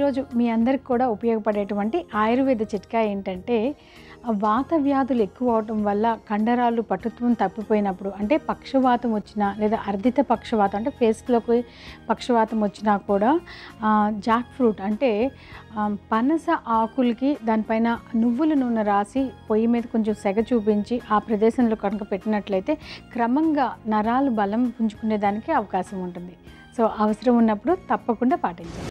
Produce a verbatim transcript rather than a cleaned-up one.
ఈరోజు మీ అందరికి కూడా ఉపయోగపడేటువంటి ఆయుర్వేద చిట్కా ఏంటంటే వాత వ్యాధులు ఎక్కువ అవటం వల్ల కండరాలు పటుత్వం తప్పిపోయినప్పుడు అంటే పక్షవాతం వచ్చినా లేదా అర్ధిత పక్షవాతం అంటే ఫేస్లోకి పక్షవాతం వచ్చినా కూడా జాక్ ఫ్రూట్ అంటే పనస ఆకులకి దానిపైన నువ్వుల నూనె రాసి పొయ్యి మీద కొంచెం సెగ చూపించి ఆ ప్రదేశంలో కనుక పెట్టినట్లయితే క్రమంగా నరాలు బలం పుంజుకునే దానికి అవకాశం ఉంటుంది. సో అవసరం ఉన్నప్పుడు తప్పకుండా పాటించండి.